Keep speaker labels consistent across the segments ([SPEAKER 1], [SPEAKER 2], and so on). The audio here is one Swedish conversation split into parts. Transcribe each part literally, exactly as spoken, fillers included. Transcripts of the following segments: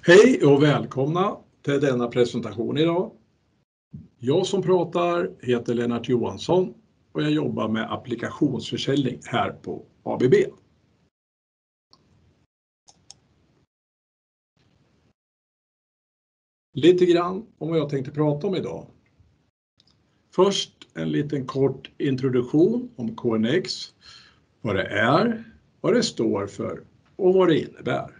[SPEAKER 1] Hej och välkomna till denna presentation idag. Jag som pratar heter Lennart Johansson och jag jobbar med applikationsförsäljning här på A B B. Lite grann om vad jag tänkte prata om idag. Först en liten kort introduktion om K N X, vad det är, vad det står för och vad det innebär.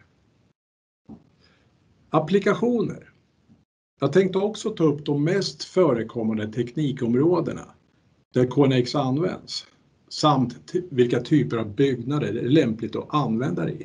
[SPEAKER 1] Applikationer. Jag tänkte också ta upp de mest förekommande teknikområdena där K N X används, samt vilka typer av byggnader det är lämpligt att använda det i.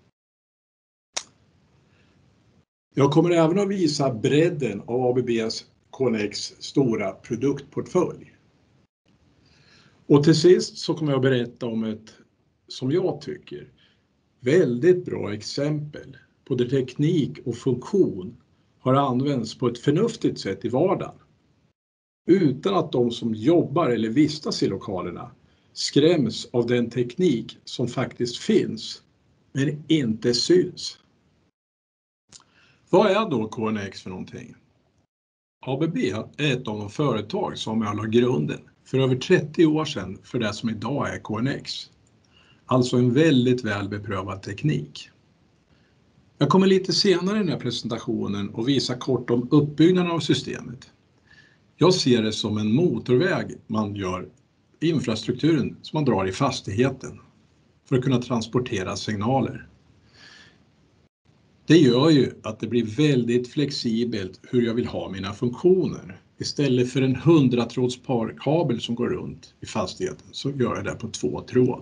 [SPEAKER 1] Jag kommer även att visa bredden av A B B:s K N X stora produktportfölj. Och till sist så kommer jag berätta om ett, som jag tycker, väldigt bra exempel på där teknik och funktion har använts på ett förnuftigt sätt i vardagen. Utan att de som jobbar eller vistas i lokalerna skräms av den teknik som faktiskt finns men inte syns. Vad är då K N X för någonting? A B B är ett av de företag som jag la grunden för över trettio år sedan för det som idag är K N X. Alltså en väldigt väl beprövad teknik. Jag kommer lite senare i den här presentationen att visa kort om uppbyggnaden av systemet. Jag ser det som en motorväg man gör infrastrukturen som man drar i fastigheten för att kunna transportera signaler. Det gör ju att det blir väldigt flexibelt hur jag vill ha mina funktioner. Istället för en hundratrådskabel som går runt i fastigheten så gör jag det på två tråd.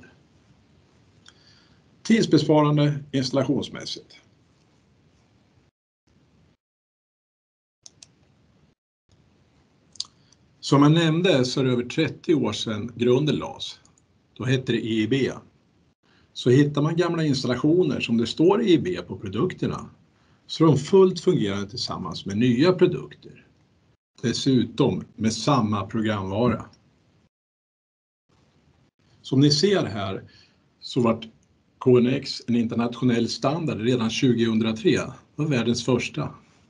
[SPEAKER 1] Tidsbesparande installationsmässigt. Som jag nämnde så är det över trettio år sedan grunden lades. Då hette det I E B. Så hittar man gamla installationer som det står I E B på produkterna så är de fullt fungerande tillsammans med nya produkter. Dessutom med samma programvara. Som ni ser här så var K N X en internationell standard redan tjugohundratre. Det var världens första.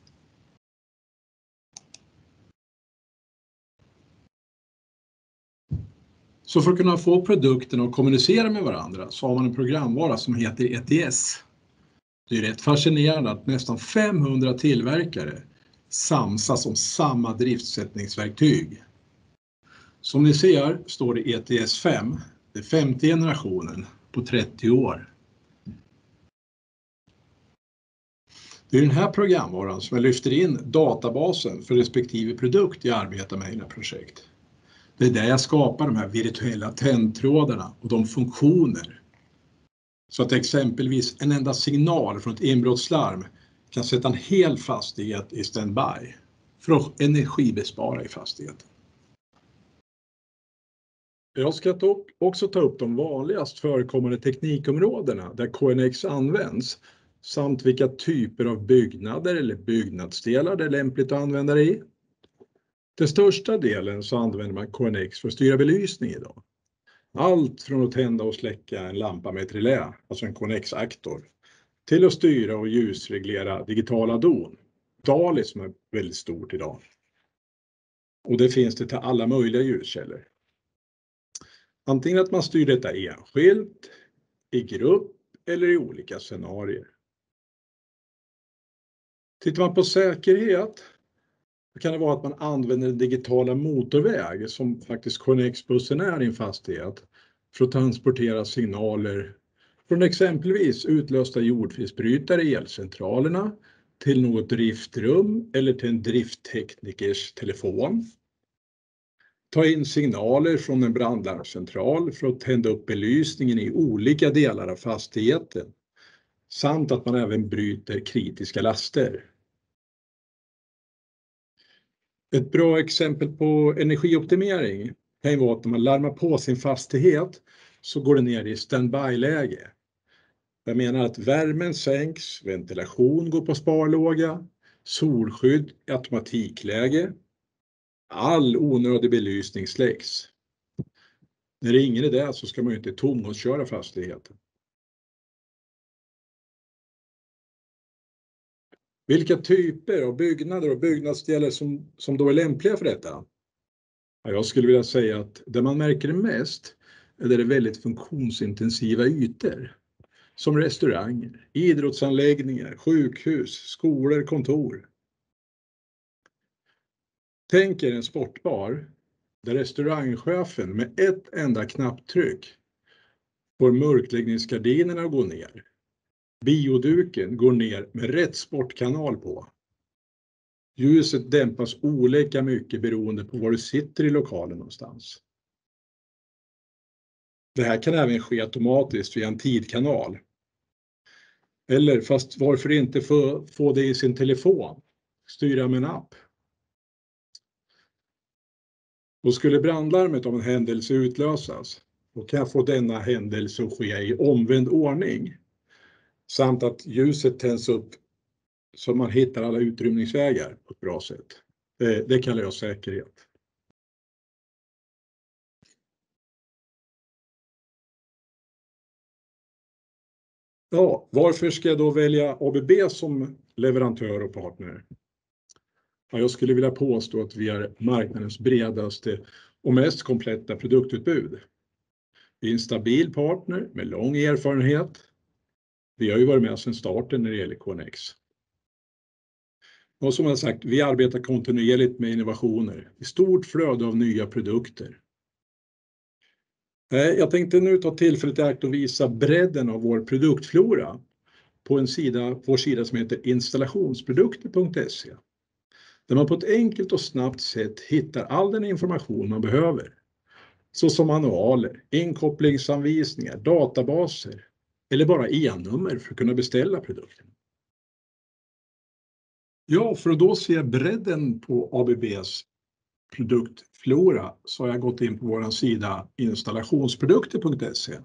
[SPEAKER 1] Så för att kunna få produkterna att kommunicera med varandra så har man en programvara som heter E T S. Det är rätt fascinerande att nästan femhundra tillverkare samsas om samma driftsättningsverktyg. Som ni ser står det E T S fem, det är femte generationen på trettio år. Det är den här programvaran som jag lyfter in databasen för respektive produkt jag arbetar med i mina projekt. Det är där jag skapar de här virtuella tändtrådarna och de funktioner. Så att exempelvis en enda signal från ett inbrottslarm kan sätta en hel fastighet i standby för att energibespara i fastigheten. Jag ska också ta upp de vanligast förekommande teknikområdena där K N X används samt vilka typer av byggnader eller byggnadsdelar det är lämpligt att använda det i. Till största delen så använder man K N X för att styra belysning idag. Allt från att tända och släcka en lampa med ett relä, alltså en K N X-aktor, till att styra och ljusreglera digitala don. DALI som är väldigt stort idag. Och det finns det till alla möjliga ljuskällor. Antingen att man styr detta enskilt, i grupp eller i olika scenarier. Tittar man på säkerhet kan det vara att man använder en digitala motorväg som faktiskt K N X-bussen är i en fastighet för att transportera signaler från exempelvis utlösta jordfelsbrytare i elcentralerna till något driftrum eller till en driftteknikers telefon. Ta in signaler från en brandlarmcentral för att tända upp belysningen i olika delar av fastigheten samt att man även bryter kritiska laster. Ett bra exempel på energioptimering kan ju vara att när man larmar på sin fastighet så går det ner i standby-läge. Jag menar att värmen sänks, ventilation går på sparlåga, solskydd i automatikläge, all onödig belysning släcks. När det är ingen idé så ska man ju inte tomgångsköra fastigheten. Vilka typer av byggnader och byggnadsdelar som, som då är lämpliga för detta? Ja, jag skulle vilja säga att det man märker mest är det väldigt funktionsintensiva ytor. Som restauranger, idrottsanläggningar, sjukhus, skolor, kontor. Tänk er en sportbar där restaurangchefen med ett enda knapptryck får mörkläggningsgardinerna att gå ner. Bioduken går ner med rätt sportkanal på. Ljuset dämpas olika mycket beroende på var du sitter i lokalen någonstans. Det här kan även ske automatiskt via en tidkanal. Eller fast varför inte få, få det i sin telefon? Styra med en app. Och skulle brandlarmet om en händelse utlösas, då kan jag få denna händelse att ske i omvänd ordning. Samt att ljuset tänds upp så man hittar alla utrymningsvägar på ett bra sätt. Det, det kallar jag säkerhet. Ja, varför ska jag då välja A B B som leverantör och partner? Ja, jag skulle vilja påstå att vi är marknadens bredaste och mest kompletta produktutbud. Vi är en stabil partner med lång erfarenhet. Vi har ju varit med sedan starten när det gäller K N X. Och som jag sagt, vi arbetar kontinuerligt med innovationer. I stort flöde av nya produkter. Jag tänkte nu ta tillfället i akt och visa bredden av vår produktflora på en sida, vår sida som heter installationsprodukter punkt se. Där man på ett enkelt och snabbt sätt hittar all den information man behöver. Såsom manualer, inkopplingsanvisningar, databaser eller bara e-nummer för att kunna beställa produkten. Ja, för att då se bredden på A B B:s produktflora så har jag gått in på vår sida installationsprodukter punkt se.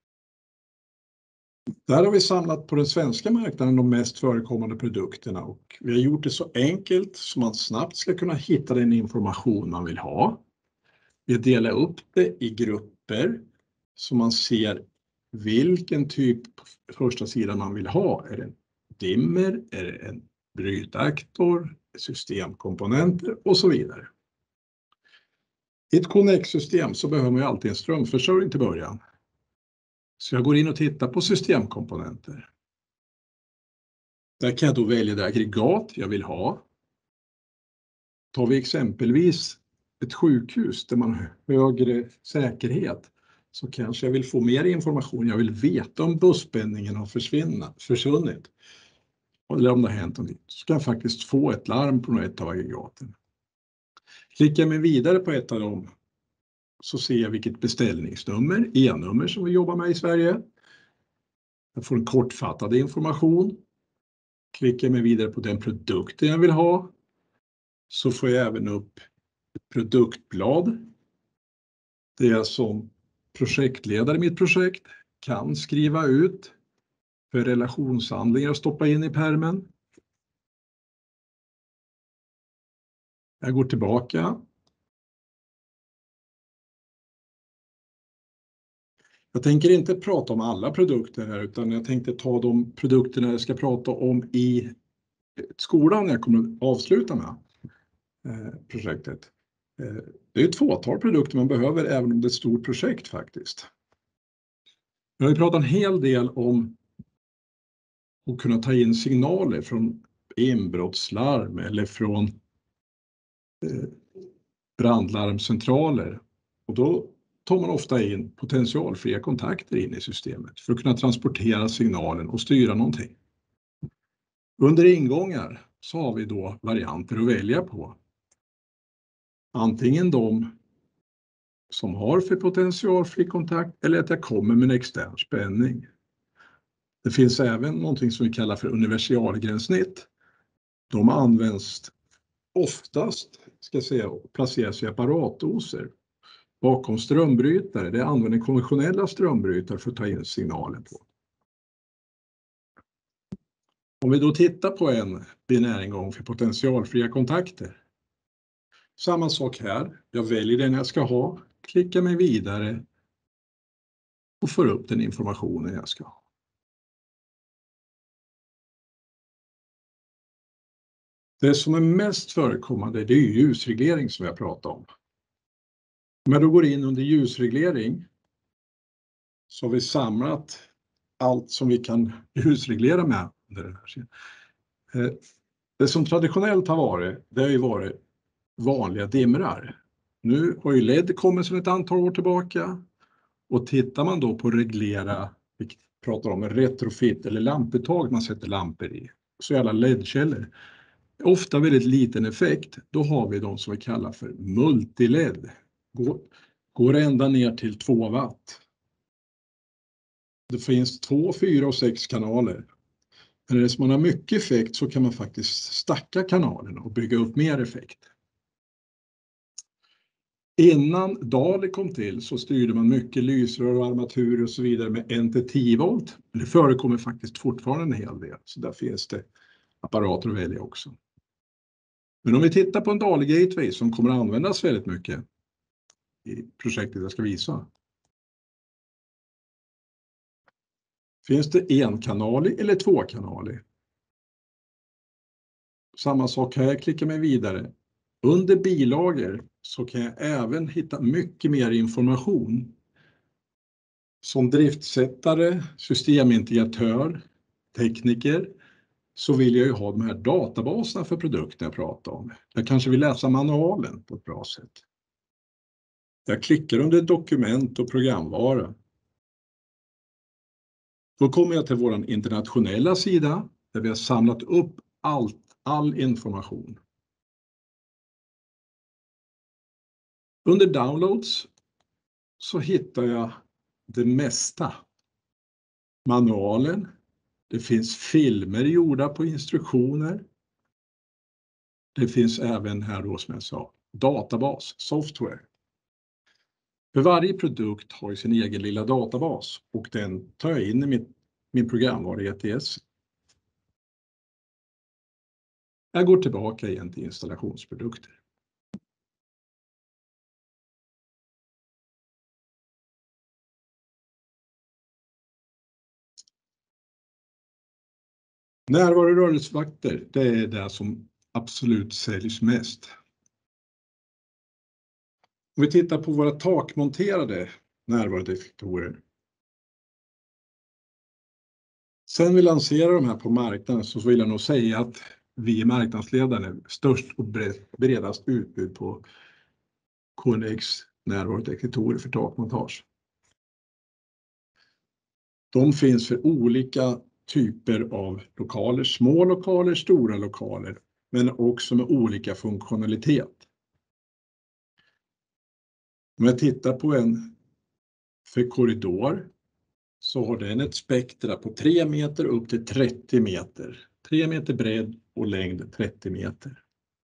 [SPEAKER 1] Där har vi samlat på den svenska marknaden de mest förekommande produkterna och vi har gjort det så enkelt så man snabbt ska kunna hitta den information man vill ha. Vi delar upp det i grupper så man ser vilken typ på första sidan man vill ha. Är det en dimmer, är det en brytaktor, systemkomponenter och så vidare. I ett K N X-system så behöver man ju alltid en strömförsörjning till början. Så jag går in och tittar på systemkomponenter. Där kan jag då välja det aggregat jag vill ha. Tar vi exempelvis ett sjukhus där man har högre säkerhet så kanske jag vill få mer information. Jag vill veta om busspänningen har försvunnit. Eller om det har hänt något. Så kan jag faktiskt få ett larm på ett av aggregaten. Klickar jag mig vidare på ett av dem så ser jag vilket beställningsnummer, e-nummer som vi jobbar med i Sverige. Jag får en kortfattad information. Klickar jag mig vidare på den produkten jag vill ha så får jag även upp ett produktblad. Det jag som projektledare i mitt projekt kan skriva ut för relationshandlingar och stoppa in i pärmen. Jag går tillbaka. Jag tänker inte prata om alla produkter här utan jag tänkte ta de produkterna jag ska prata om i skolan när jag kommer att avsluta med projektet. Det är ett fåtal produkter man behöver även om det är ett stort projekt faktiskt. Jag har pratat en hel del om att kunna ta in signaler från inbrottslarm eller från brandlarmcentraler. Och då tar man ofta in potentialfria kontakter in i systemet för att kunna transportera signalen och styra någonting. Under ingångar så har vi då varianter att välja på. Antingen de som har för potentialfri kontakt eller att jag kommer med en extern spänning. Det finns även någonting som vi kallar för universalgränssnitt. De används oftast, ska jag säga, placeras i apparatdoser bakom strömbrytare. Det använder konventionella strömbrytare för att ta in signalen på. Om vi då tittar på en binäringång för potentialfria kontakter. Samma sak här. Jag väljer den jag ska ha, klickar mig vidare och får upp den informationen jag ska ha. Det som är mest förekommande, det är ljusreglering som jag pratar om. Om jag då går in under ljusreglering så har vi samlat allt som vi kan ljusreglera med. Det som traditionellt har varit, det har ju varit vanliga dimrar. Nu har ju L E D kommit sedan ett antal år tillbaka. Och tittar man då på reglera, vi pratar om en retrofit eller lamputtag man sätter lampor i, så är alla L E D-källor. Ofta väldigt liten effekt, då har vi de som vi kallar för multi-L E D. Går, går ända ner till två watt. Det finns två, fyra och sex kanaler. Men när man har mycket effekt så kan man faktiskt stacka kanalerna och bygga upp mer effekt. Innan DALI kom till så styrde man mycket lysrör och armaturer och så vidare med en till tio volt. Det förekommer faktiskt fortfarande en hel del, så där finns det apparater att välja också. Men om vi tittar på en DALI Gateway som kommer att användas väldigt mycket i projektet jag ska visa. Finns det enkanalig eller tvåkanalig? Samma sak här, jag klickar mig vidare. Under bilagor så kan jag även hitta mycket mer information. Som driftsättare, systemintegratör, tekniker så vill jag ju ha de här databaserna för produkten jag pratar om. Jag kanske vill läsa manualen på ett bra sätt. Jag klickar under dokument och programvara. Då kommer jag till vår internationella sida där vi har samlat upp allt, all information. Under downloads så hittar jag det mesta. Manualen, det finns filmer gjorda på instruktioner. Det finns även här då som jag sa, databas, software. För varje produkt har ju sin egen lilla databas och den tar jag in i min, min programvara E T S. Jag går tillbaka igen till installationsprodukter. Närvaro rörelsevakter, det är det som absolut säljs mest. Om vi tittar på våra takmonterade närvarodetektorer. Sen vi lanserar de här på marknaden så vill jag nog säga att vi är marknadsledare, störst och bredast utbud på K N X närvarodetektorer för takmontage. De finns för olika typer av lokaler, små lokaler, stora lokaler, men också med olika funktionalitet. Om jag tittar på en för korridor så har den ett spektra på tre meter upp till trettio meter. tre meter bredd och längd trettio meter.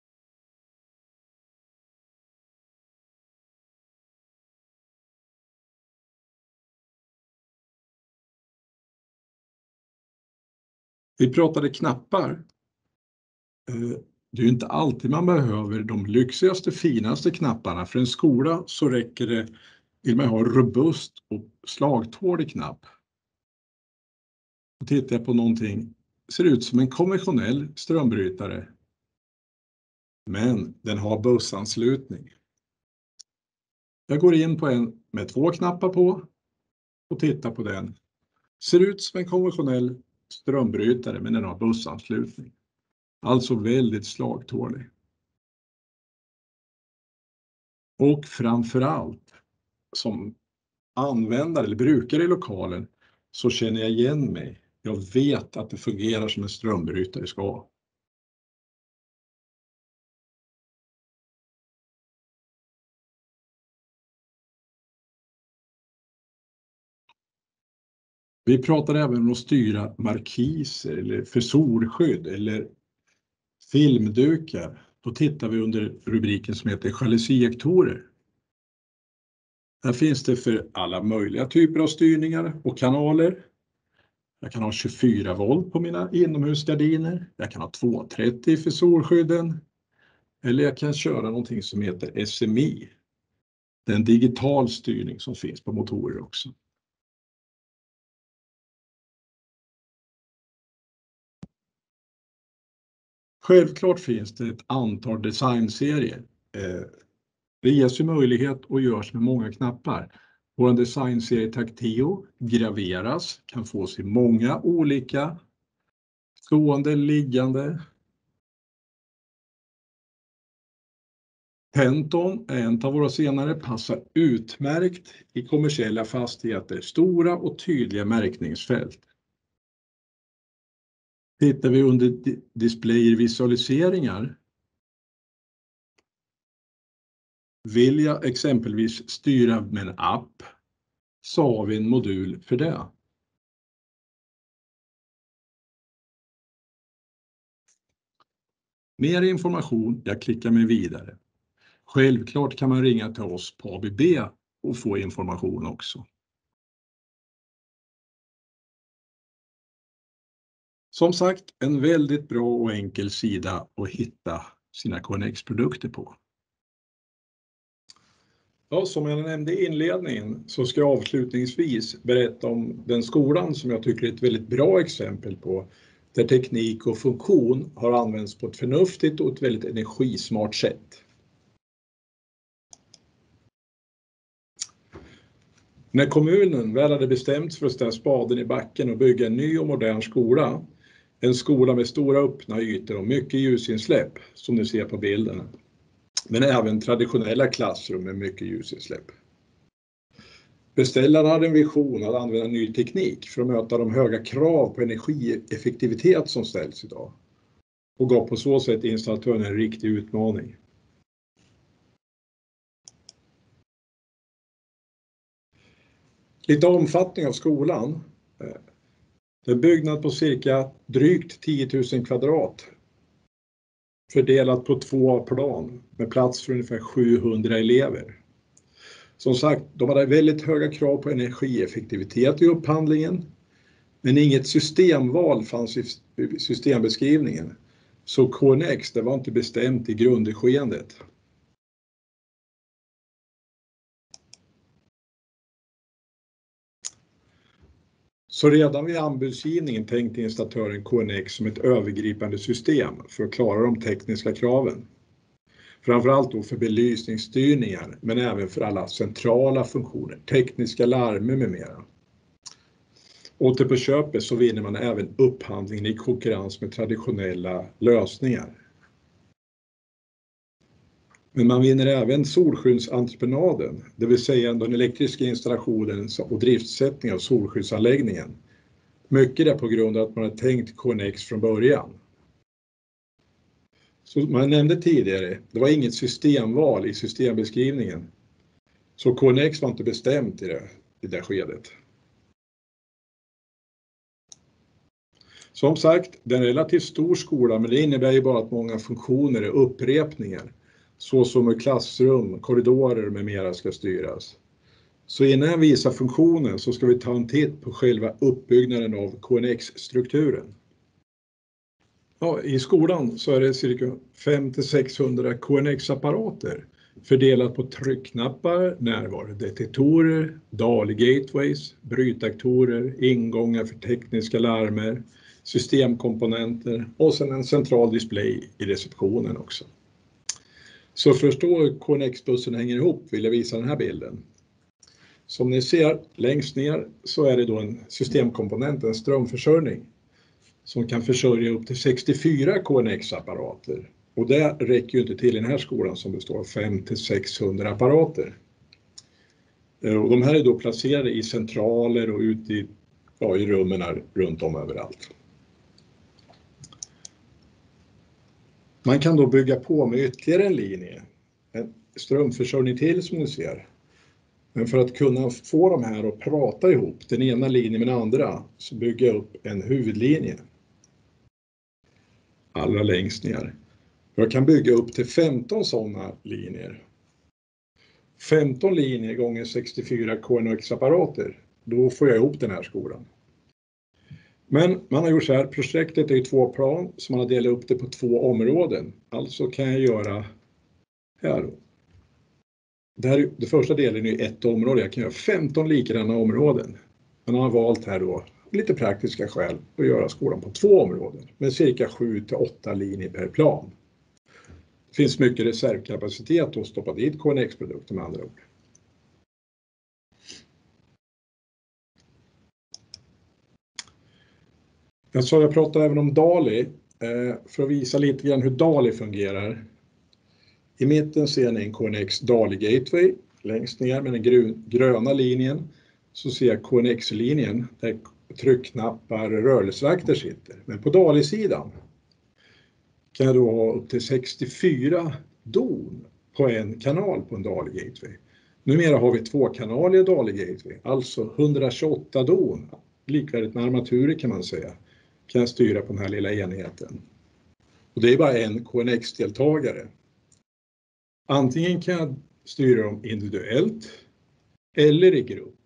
[SPEAKER 1] Vi pratade knappar. Det är ju inte alltid man behöver de lyxigaste, finaste knapparna. För en skola så räcker det, vill man ha robust och slagtålig knapp. Och tittar jag på någonting, ser ut som en konventionell strömbrytare. Men den har bussanslutning. Jag går in på en med två knappar på och tittar på den. Ser ut som en konventionell strömbrytare men den har bussanslutning. Alltså väldigt slagtålig. Och framförallt som användare eller brukare i lokalen så känner jag igen mig. Jag vet att det fungerar som en strömbrytare ska. Vi pratar även om att styra markiser eller för solskydd eller filmdukar. Då tittar vi under rubriken som heter jalusiektorer. Här finns det för alla möjliga typer av styrningar och kanaler. Jag kan ha tjugofyra volt på mina inomhusgardiner. Jag kan ha tvåhundratrettio för solskydden. Eller jag kan köra någonting som heter S M I. Det är en digital styrning som finns på motorer också. Självklart finns det ett antal designserier. Det ges ju möjlighet och görs med många knappar. Vår designserie Tacteo graveras, kan fås i många olika stående, liggande. Penton är en av våra senare, passar utmärkt i kommersiella fastigheter, stora och tydliga märkningsfält. Tittar vi under displayer visualiseringar, vill jag exempelvis styra med en app, så har vi en modul för det. Mer information, jag klickar mig vidare. Självklart kan man ringa till oss på A B B och få information också. Som sagt, en väldigt bra och enkel sida att hitta sina K N X-produkter på. Ja, som jag nämnde i inledningen så ska jag avslutningsvis berätta om den skolan som jag tycker är ett väldigt bra exempel på där teknik och funktion har använts på ett förnuftigt och ett väldigt energismart sätt. När kommunen väl hade bestämt för att ställa spaden i backen och bygga en ny och modern skola, en skola med stora öppna ytor och mycket ljusinsläpp som ni ser på bilden, men även traditionella klassrum med mycket ljusinsläpp. Beställaren hade en vision att använda ny teknik för att möta de höga krav på energieffektivitet som ställs idag och gav på så sätt installatören en riktig utmaning. Lite omfattning av skolan. Det är byggnad på cirka drygt tio tusen kvadrat fördelat på två plan med plats för ungefär sjuhundra elever. Som sagt, de hade väldigt höga krav på energieffektivitet i upphandlingen, men inget systemval fanns i systembeskrivningen. Så K N X, det var inte bestämt i grundskedet. Så redan vid anbudsgivningen tänkte installatören K N X som ett övergripande system för att klara de tekniska kraven. Framförallt då för belysningsstyrningar, men även för alla centrala funktioner, tekniska larmer med mera. Och till på köpet så vinner man även upphandlingen i konkurrens med traditionella lösningar. Men man vinner även solskyddsentreprenaden, det vill säga den elektriska installationen och driftsättning av solskyddsanläggningen. Mycket är på grund av att man har tänkt K N X från början. Som man nämnde tidigare, det var inget systemval i systembeskrivningen. Så K N X var inte bestämt i det, i det skedet. Som sagt, det är en relativt stor skola, men det innebär ju bara att många funktioner är upprepningar. Så som hur klassrum, korridorer med mera ska styras. Så innan jag visar funktionen så ska vi ta en titt på själva uppbyggnaden av K N X-strukturen. Ja, i skolan så är det cirka fem till sexhundra K N X-apparater fördelat på tryckknappar, närvarodetektorer, D A L I-gateways, brytaktorer, ingångar för tekniska larmer, systemkomponenter och sen en central display i receptionen också. Så för att förstå hur K N X-bussen hänger ihop vill jag visa den här bilden. Som ni ser längst ner så är det då en systemkomponent, en strömförsörjning som kan försörja upp till sextiofyra K N X-apparater. Och det räcker ju inte till i den här skolan som består av fem till sexhundra apparater. Och de här är då placerade i centraler och ute i, ja, i rummen här, runt om överallt. Man kan då bygga på med ytterligare en linje, en strömförsörjning till som ni ser. Men för att kunna få de här att prata ihop, den ena linjen med den andra, så bygger jag upp en huvudlinje. Allra längst ner. Jag kan bygga upp till femton sådana linjer. femton linjer gånger sextiofyra K N X-apparater, då får jag ihop den här skolan. Men man har gjort så här, projektet är i två plan så man har delat upp det på två områden. Alltså kan jag göra här. Det, här, det första delen är ett område, jag kan göra femton likadana områden. Man har valt här då lite praktiska skäl att göra skolan på två områden med cirka sju till åtta linjer per plan. Det finns mycket reservkapacitet att stoppa dit K N X-produkter med andra ord. Jag sa jag pratade även om DALI för att visa lite grann hur DALI fungerar. I mitten ser ni en K N X DALI Gateway. Längst ner med den gröna linjen så ser jag K N X-linjen där tryckknappar rörelsevakter sitter. Men på DALI-sidan kan jag då ha upp till sextiofyra don på en kanal på en DALI Gateway. Numera har vi två kanaler i DALI Gateway, alltså hundratjugoåtta don, likvärdigt med armaturer kan man säga, kan jag styra på den här lilla enheten. Och det är bara en K N X-deltagare. Antingen kan jag styra dem individuellt eller i grupp.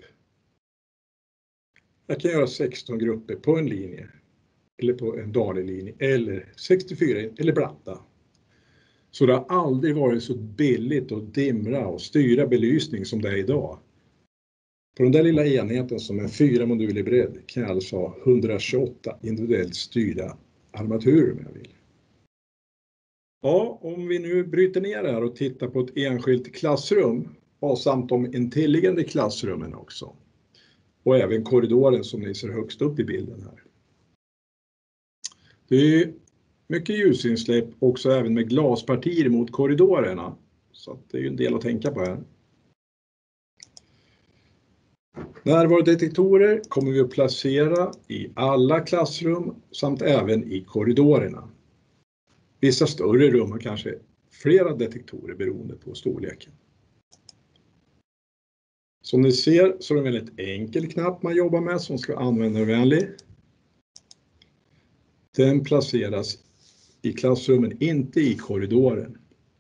[SPEAKER 1] Jag kan göra sexton grupper på en linje eller på en DALI-linje eller sextiofyra eller blanda. Så det har aldrig varit så billigt att dimra och styra belysning som det är idag. På den där lilla enheten som är fyra moduler bredd kan jag alltså ha hundratjugoåtta individuellt styrda armaturer om jag vill. Ja, om vi nu bryter ner det här och tittar på ett enskilt klassrum och samt de intilliggande klassrummen också. Och även korridoren som ni ser högst upp i bilden här. Det är mycket ljusinsläpp också även med glaspartier mot korridorerna. Så att det är ju en del att tänka på här. Närvarodetektorer kommer vi att placera i alla klassrum samt även i korridorerna. Vissa större rum har kanske flera detektorer beroende på storleken. Som ni ser så är det en väldigt enkel knapp man jobbar med som ska vara användarvänlig. Den placeras i klassrummen, inte i korridoren.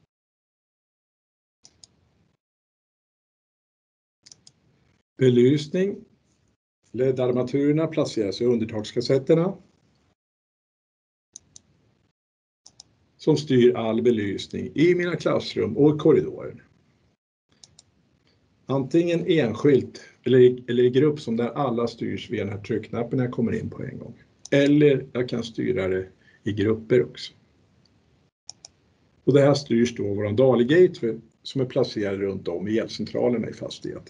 [SPEAKER 1] Belysning. L E D-armaturerna placeras i undertakskassetterna. Som styr all belysning i mina klassrum och i korridoren. Antingen enskilt eller, eller i grupp som där alla styrs via den här tryckknappen när jag kommer in på en gång. Eller jag kan styra det i grupper också. Och det här styrs då vår DALI Gateway som är placerad runt om i elcentralerna i fastigheten.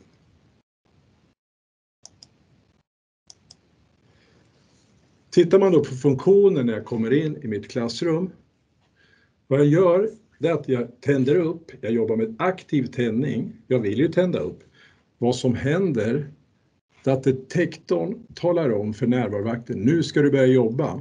[SPEAKER 1] Tittar man då på funktionen när jag kommer in i mitt klassrum. Vad jag gör är att jag tänder upp, jag jobbar med aktiv tändning, jag vill ju tända upp. Vad som händer är att detektorn talar om för närvarovakten, nu ska du börja jobba.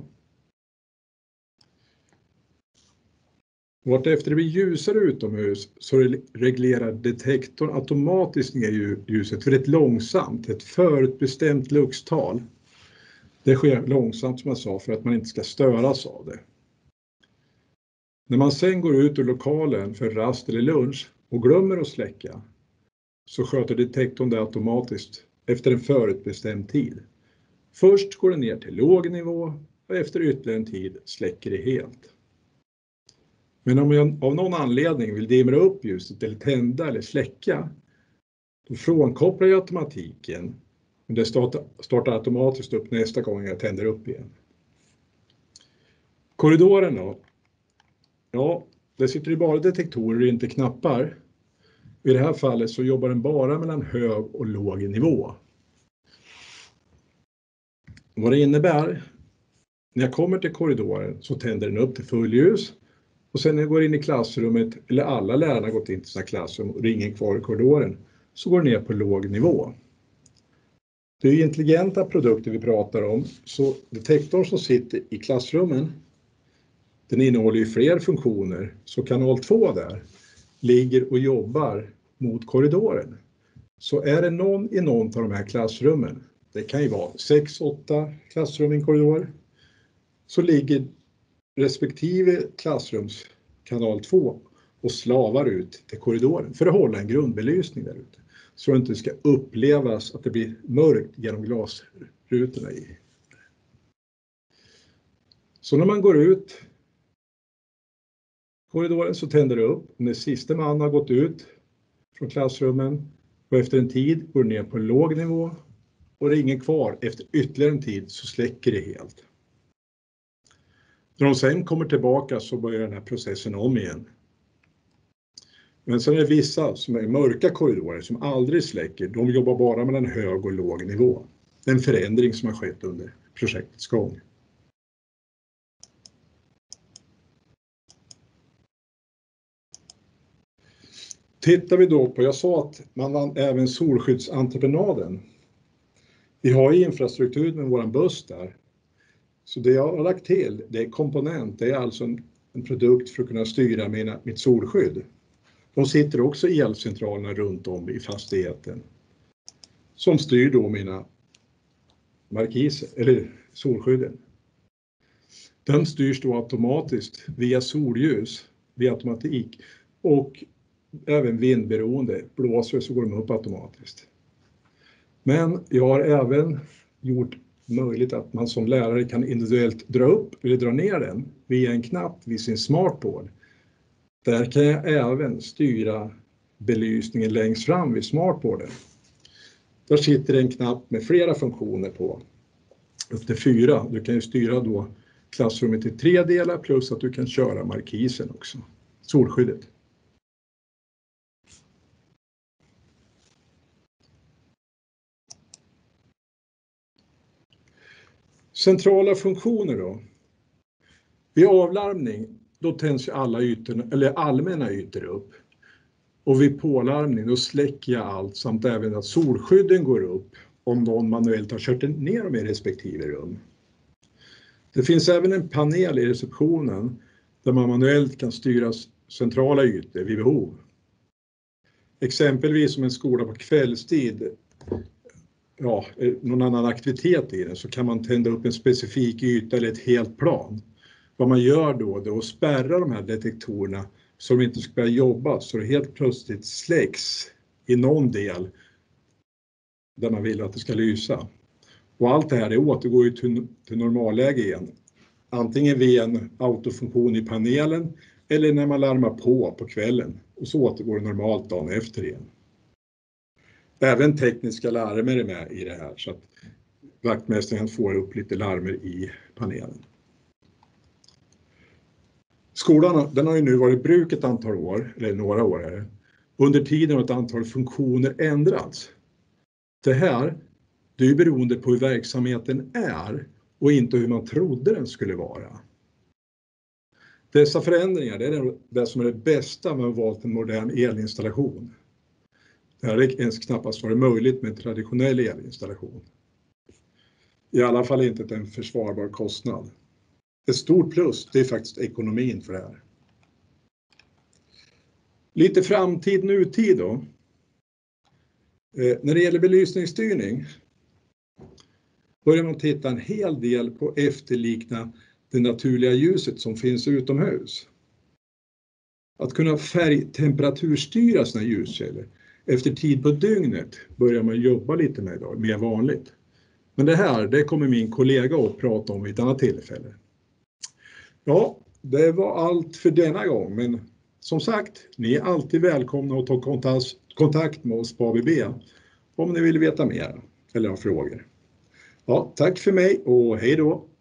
[SPEAKER 1] Vartefter det blir ljusare utomhus så reglerar detektorn automatiskt ner ljuset väldigt långsamt, ett förutbestämt luxtal. Det sker långsamt som jag sa för att man inte ska störas av det. När man sen går ut ur lokalen för rast eller lunch och glömmer att släcka så sköter detektorn det automatiskt efter en förutbestämd tid. Först går det ner till låg nivå och efter ytterligare en tid släcker det helt. Men om jag av någon anledning vill dimra upp ljuset eller tända eller släcka då frånkopplar jag automatiken men det startar, startar automatiskt upp nästa gång jag tänder upp igen. Korridoren då? Ja, det sitter ju bara detektorer och inte knappar. I det här fallet så jobbar den bara mellan hög och låg nivå. Vad det innebär, när jag kommer till korridoren så tänder den upp till fullljus. Och sen när jag går in i klassrummet, eller alla lärarna har gått in till sina klassrum och ringer kvar i korridoren, så går den ner på låg nivå. Det är intelligenta produkter vi pratar om, så detektorn som sitter i klassrummen, den innehåller ju fler funktioner, så kanal två där ligger och jobbar mot korridoren. Så är det någon i någon av de här klassrummen, det kan ju vara sex åtta klassrum i en korridor, så ligger respektive klassrums kanal två och slavar ut till korridoren för att hålla en grundbelysning där ute. Så att det inte ska upplevas att det blir mörkt genom glasrutorna i. Så när man går ut korridoren så tänder det upp. När sista man har gått ut från klassrummen och efter en tid går ner på låg nivå och det är ingen kvar efter ytterligare en tid så släcker det helt. När de sen kommer tillbaka så börjar den här processen om igen. Men sen är det vissa som är i mörka korridorer som aldrig släcker. De jobbar bara mellan hög och låg nivå. Det är en förändring som har skett under projektets gång. Tittar vi då på, jag sa att man vann även solskyddsentreprenaden. Vi har infrastruktur med våran buss där. Så det jag har lagt till, det är komponent, det är alltså en, en produkt för att kunna styra mina, mitt solskydd. De sitter också i elcentralerna runt om i fastigheten. Som styr då mina markiser, eller solskydden. Den styrs då automatiskt via solljus, via automatik. Och även vindberoende, blåser så går de upp automatiskt. Men jag har även gjort möjligt att man som lärare kan individuellt dra upp eller dra ner den via en knapp vid sin smartboard. Där kan jag även styra belysningen längst fram vid smartboarden. Där sitter en knapp med flera funktioner på. Upp till fyra. Du kan ju styra då klassrummet i tre delar plus att du kan köra markisen också. Solskyddet. Centrala funktioner då. Vid avlarmning då tänds ju alla ytor, eller allmänna ytor upp. Och vid pålarmning då släcker jag allt samt även att solskydden går upp om någon manuellt har kört ner dem i respektive rum. Det finns även en panel i receptionen där man manuellt kan styra centrala ytor vid behov. Exempelvis som en skola på kvällstid, ja, någon annan aktivitet i den, så kan man tända upp en specifik yta eller ett helt plan. Vad man gör då, det är att spärra de här detektorerna så de inte ska börja jobba, så det helt plötsligt släcks i någon del där man vill att det ska lysa. Och allt det här det återgår ju till, till normalläge igen. Antingen via en autofunktion i panelen eller när man larmar på på kvällen. Och så återgår det normalt dagen efter igen. Även tekniska larmer är med i det här så att vaktmästaren får upp lite larmer i panelen. Skolan den har ju nu varit i bruk ett antal år, eller några år är det. Under tiden har ett antal funktioner ändrats. Det här det är ju beroende på hur verksamheten är och inte hur man trodde den skulle vara. Dessa förändringar det är det som är det bästa med att ha valt en modern elinstallation. Det här är ens knappast varit möjligt med en traditionell elinstallation. I alla fall inte till en försvarbar kostnad. Ett stort plus det är faktiskt ekonomin för det här. Lite framtid, nutid då. Eh, när det gäller belysningsstyrning börjar man titta en hel del på efterlikna det naturliga ljuset som finns utomhus. Att kunna färgtemperaturstyra sina ljuskällor efter tid på dygnet börjar man jobba lite med idag, mer vanligt. Men det här det kommer min kollega att prata om vid ett annat tillfälle. Ja, det var allt för denna gång, men som sagt, ni är alltid välkomna att ta kontakt med oss på A B B om ni vill veta mer eller ha frågor. Ja, tack för mig och hej då!